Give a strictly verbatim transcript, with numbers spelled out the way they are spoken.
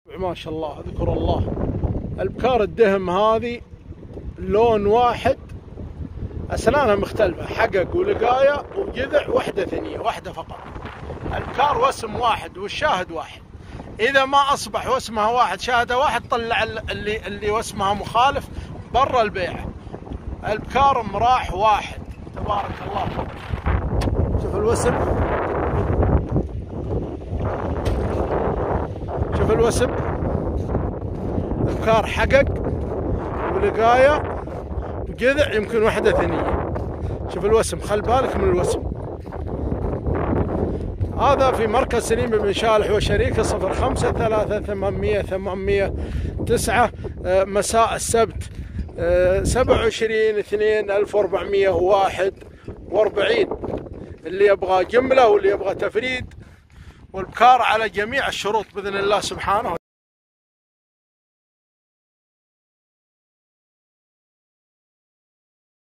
ما شاء الله ذكر الله. البكار الدهم هذه لون واحد، أسنانها مختلفة، حقق ولقاية وجذع، وحدة ثنية، واحدة فقط. البكار وسم واحد والشاهد واحد. إذا ما أصبح وسمها واحد شاهدها واحد، طلع اللي اللي وسمها مخالف برا البيعة. البكار مراح واحد، تبارك الله. شوف الوسم، شوف الوسم. البكار حقق ولقاية وجذع، يمكن واحدة ثنية. شوف الوسم، خل بالك من الوسم. هذا في مركز سليم بن شالح وشريكه، صفر خمسة ثلاثة ثمانمية ثمانمية تسعة، مساء السبت سبعة وعشرين اثنين ألف وأربعمية وواحد وأربعين. اللي يبغى جملة واللي يبغى تفريد، والبكار على جميع الشروط بإذن الله سبحانه.